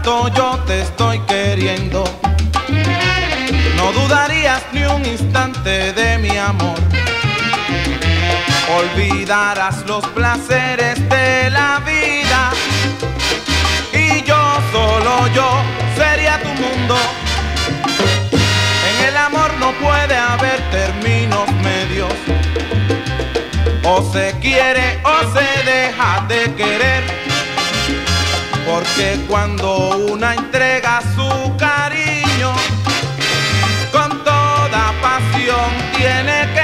tanto yo te estoy queriendo, no dudarías ni un instante de mi amor. Olvidarás los placeres de la vida y yo, solo yo, sería tu mundo. En el amor no puede haber términos medios, o se quiere o se deja de querer, porque cuando una entrega su cariño con toda pasión tiene que